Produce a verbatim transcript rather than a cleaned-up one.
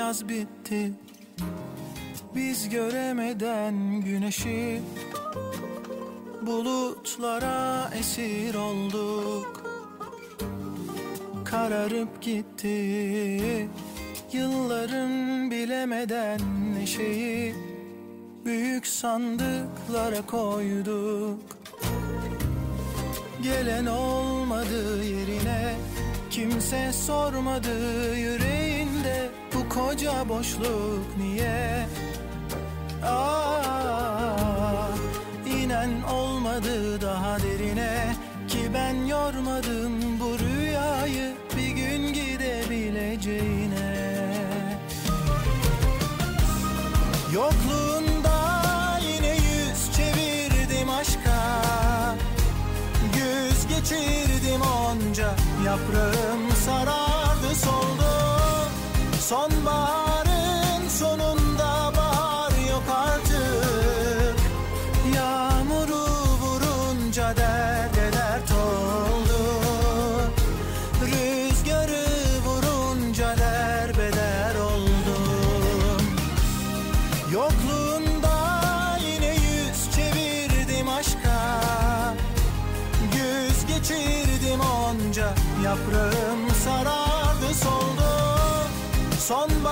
yaz bitti, biz göremeden güneşi. Bulutlara esir olduk, kararıp gitti yılların bilemeden neşeyi. Büyük sandıklara koyduk, gelen olmadı yerine. Kimse sormadı yüreğinde, bu koca boşluk niye? Ah, inen olmadı daha derine, ki ben yormadım bu rüyayı bir gün gidebileceğine. Yokluğunda yine yüz çevirdim aşka, güz geçirdim onca, yaprağım sarardı soldu. Sonbaharın sonunda bahar yok artık, yağmuru vurunca derde dert oldu. Rüzgarı vurunca derbeder oldum. Yokluğunda yine yüz çevirdim aşka, güz geçirdim onca, yaprağım sarardı soldu. Son